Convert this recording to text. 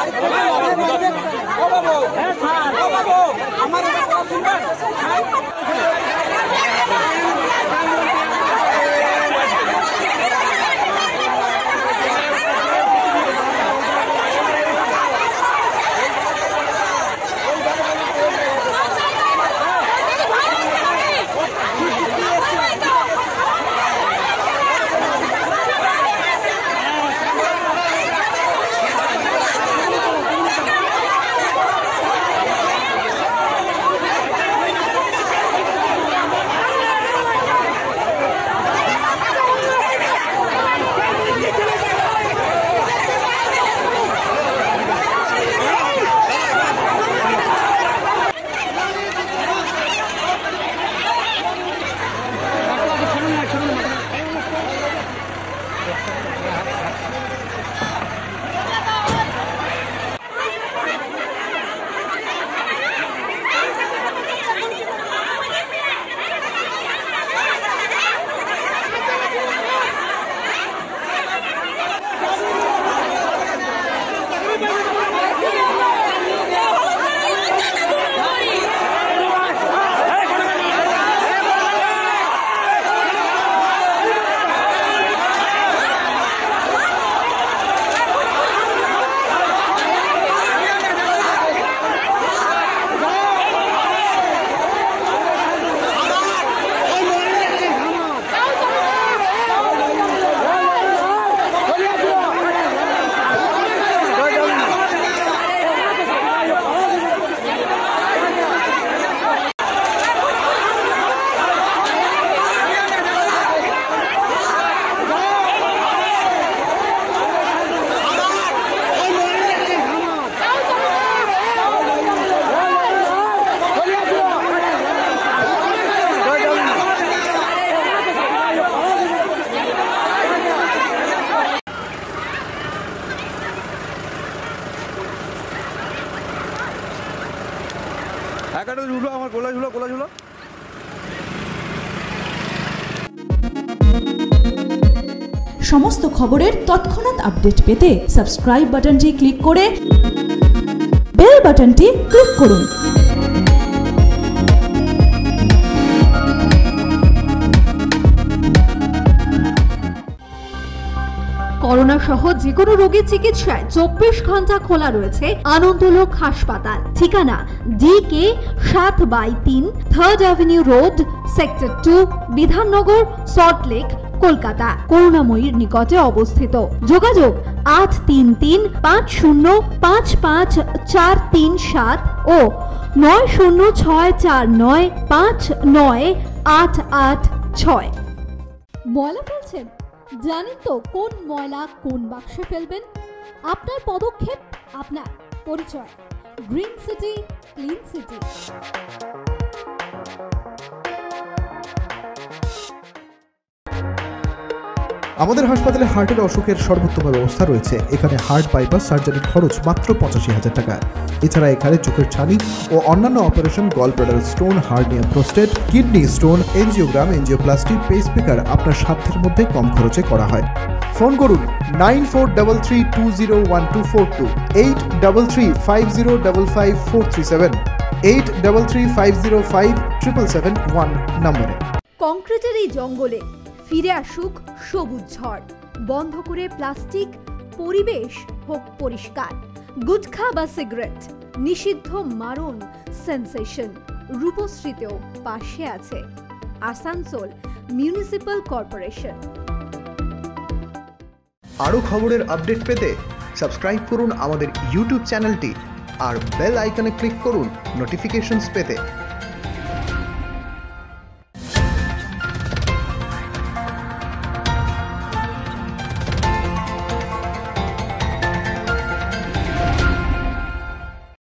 আমার গোলা ঝুলো সমস্ত খবরের তৎক্ষণাৎ আপডেট পেতে সাবস্ক্রাইব বাটনটি ক্লিক করে বেল বাটনটি ক্লিক করুন। করোনা সহ যে কোনো রোগীর চিকিৎসায় 24 ঘন্টা খোলা রয়েছে আনন্দলোক হাসপাতাল। ঠিকানা DK 7/3 3rd avenue road, sector 2, Bidhannagar, Salt Lake, Kolkata. করুণাময়ীর নিকটে অবস্থিত। যোগাযোগ 8335554437 ও 9064959886। ময়লা ফেলছেন? জানেন তো কোন ময়লা কোন বাক্সে ফেলবেন? আপনার পদক্ষেপ, আপনার পরিচয়। Green city, clean city. আমাদের হাসপাতালে হার্টের অসুখের সর্বোত্তম ব্যবস্থা রয়েছে। এখানে হার্ট বাইপাস সার্জারির খরচ মাত্র 85,000 টাকা। এছাড়া এখানে চোখের ছানি ও অন্যান্য operation, gall bladder stone, hernia, prostate, kidney stone, angiogram, angioplasty, pacemaker আপনার সাধ্যের মধ্যে কম খরচে করা হয়। ফোন করুন 9433201242, 8335055437, 8335057771 নম্বরে। কংক্রিটের এই জঙ্গলে ফিরে আসুক সবুজ ঝড়। বন্ধ করে প্লাস্টিক, পরিবেশ হোক পরিষ্কার। গুটখা বা সিগারেট নিষিদ্ধ, মারণ সেন্সেশন। রূপশ্রীতেও পাশে আছে আসানসোল মিউনিসিপাল কর্পোরেশন। আরও খবরের আপডেট পেতে সাবস্ক্রাইব করুন আমাদের ইউটিউব চ্যানেলটি আর বেল আইকনে ক্লিক করুন নোটিফিকেশনস পেতে।